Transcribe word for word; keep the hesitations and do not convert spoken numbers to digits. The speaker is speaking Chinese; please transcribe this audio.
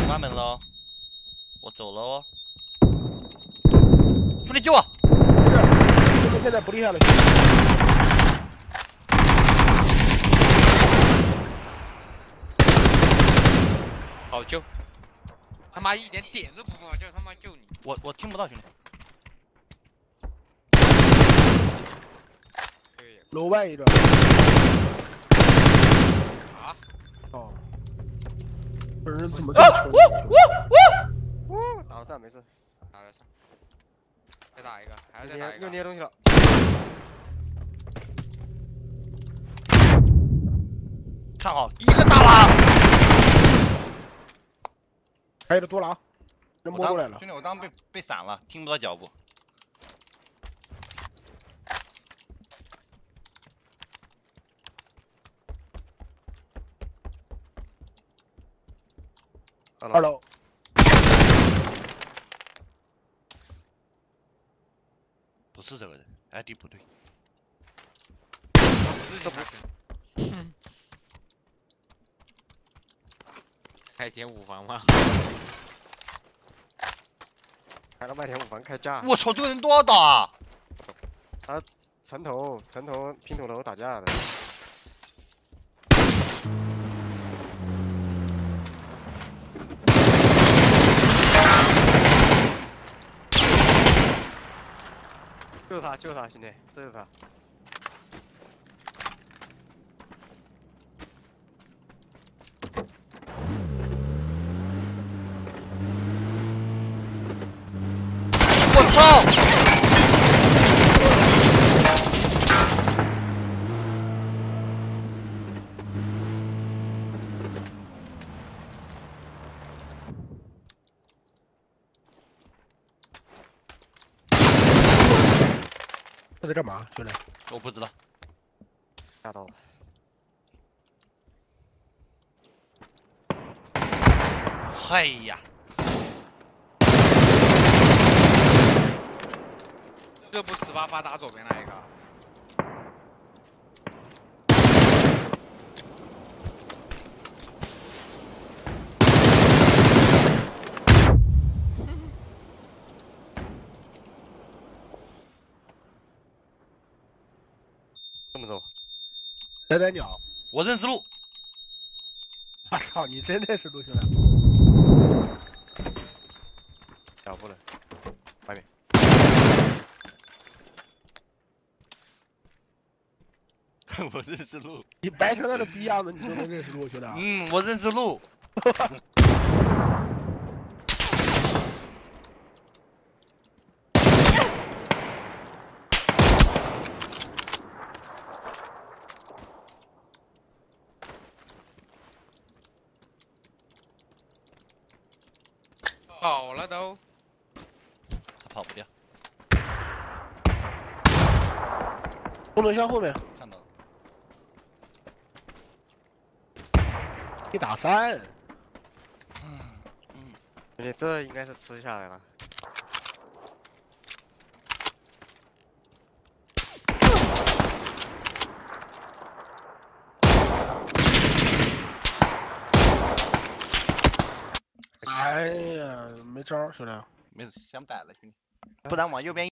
关门了哦，我走了哦。兄弟救我！ 这个现在不厉害了。 好救！他妈一点点都不帮我救，他妈救你！ 我我听不到兄弟。 楼外一个。 啊？ 哦。本人怎么？ 啊！呜呜呜！打了蛋没事， 打了上。再打一个，还要再又打一个。 又捏东西了。 看好，一个大拉。 还有个多狼，人摸过来了。 兄弟，我刚刚被被闪了，听不到脚步。 二楼。 不是这个人 ，I D 不对。 不是这不是。哼。开天五房吗？ 开了麦田五房开架。 我操，这个人多少打啊？ 他城头城头拼头头打架的。就是他，就是他，兄弟，这就是他。 我操！ 他在干嘛，兄弟？ 我不知道。 吓到了。 嗨呀！ 这不十八发打左边那一个。 这么走。 呆呆鸟， 我认识路。 我操，你真的是路兄弟。 脚步了，外面。 我认识路。 你白成那个逼样子，你都能认识路兄弟？ 嗯，我认识路。 跑了都。 他跑不掉。 功能箱后面看到了。 一打三。 嗯嗯， 兄弟，这应该是吃下来了。 哎呀，没招，兄弟。 没事，想摆了兄弟，不然往右边。